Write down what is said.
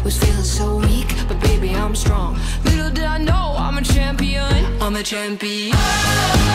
Was feeling so weak, but baby I'm strong. Little did I know I'm a champion. I'm a champion.